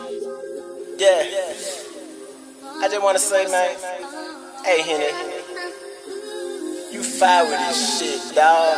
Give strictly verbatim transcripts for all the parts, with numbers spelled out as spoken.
Yeah, I just wanna say, man, hey Henny, you fire with this shit, dog.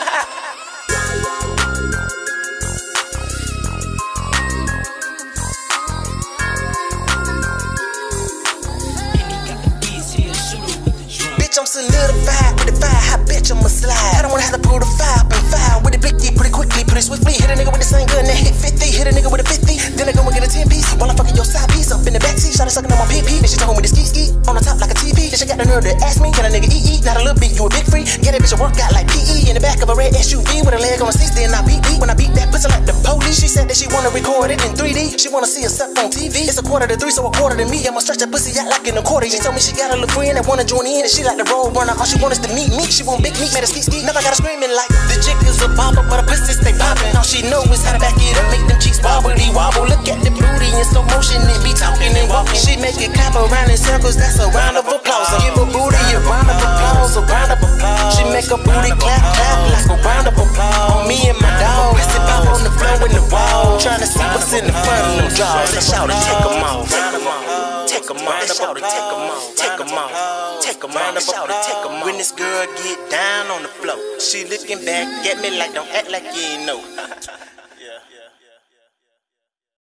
Bitch, I'm solidified with the fire, hot bitch, I'ma slide. I don't wanna have to pull the fire up and fire with it blicky pretty quickly, pretty swiftly. Hit a nigga with the same gun that hit fifty, hit a nigga with a fifty. Then I go and get a ten piece while I'm fucking your side piece up in the backseat. Shawty sucking on my pee pee. Then she told me to ski ski on the top like a T V. Then she got the nerve to ask me, can a nigga eat eat? Not a little bit, you a big free. Get that bitch a workout like P E in the back of a red S U V with a leg on sixty and I beat beat. When I beat that pussy like the police, she said that she wanna record it in three D. She wanna see us up on T V. It's a quarter to three, so a quarter to me. I'ma stretch that pussy out like an accordion. She told me she got a little friend that wanna join in and she like the road runner. All she want is to meet me. She want big meat, made a ski ski. Never got her screaming like the chick is a bopper, but her pussy stay popping. All she know is how to back it up, make them cheeks wobbly wobble. Look at the booty in slow motion and be talking and walking. She make it clap around in circles, that's a round of applause. I give her booty a round of applause, a round of applause. She make her booty clap clap like a round of applause. On me and my dog, sit pop on the floor in the wall, trying to see what's in the front of them drawers. They shout to take them off, take them off, they shout to take them off, take them off, take them off, they shout to take them off. When this girl get down on the floor, she looking back at me like don't act like you ain't know.